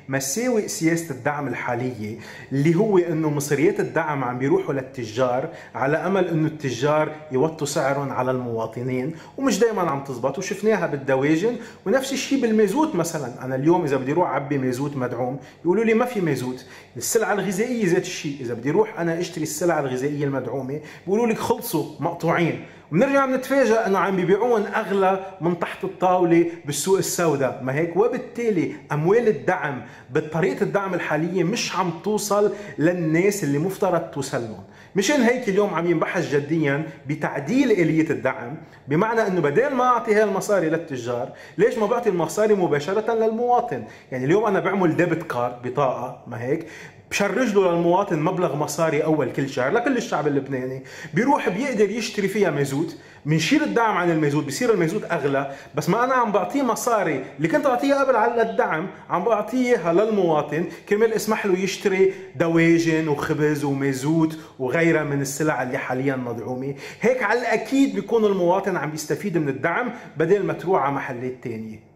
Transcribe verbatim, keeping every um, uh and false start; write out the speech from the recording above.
مساوئ سياسة الدعم الحالية اللي هو انه مصريات الدعم عم بيروحوا للتجار على امل انه التجار يوطوا سعرهم على المواطنين، ومش دائما عم تزبط، وشفناها بالدواجن. ونفس الشيء بالمازوت مثلا، انا اليوم اذا بدي اروح اعبي مازوت مدعوم بيقولوا لي ما في مازوت. السلعة الغذائية ذات الشيء، اذا بدي اروح انا اشتري السلع الغذائية المدعومة بيقولوا لك خلصوا مقطوعين، وبنرجع بنتفاجئ انه عم بيبيعون اغلى من تحت الطاوله بالسوق السوداء، ما هيك؟ وبالتالي اموال الدعم بطريقه الدعم الحاليه مش عم توصل للناس اللي مفترض توصل لهم. مشان هيك اليوم عم ينبحث جديا بتعديل اليه الدعم، بمعنى انه بدل ما اعطي هاي المصاري للتجار، ليش ما بعطي المصاري مباشره للمواطن؟ يعني اليوم انا بعمل ديبت كارد، بطاقه، ما هيك؟ بشرج له للمواطن مبلغ مصاري اول كل شهر لكل الشعب اللبناني، بيروح بيقدر يشتري فيها مازوت، بنشيل الدعم عن المازوت، بصير المازوت اغلى، بس ما انا عم بعطيه مصاري اللي كنت اعطيها قبل على الدعم، عم بعطيها للمواطن كرمال اسمح له يشتري دواجن وخبز ومازوت وغيرها من السلع اللي حاليا مدعومه. هيك على الاكيد بيكون المواطن عم يستفيد من الدعم بدل ما تروح على محلات ثانيه.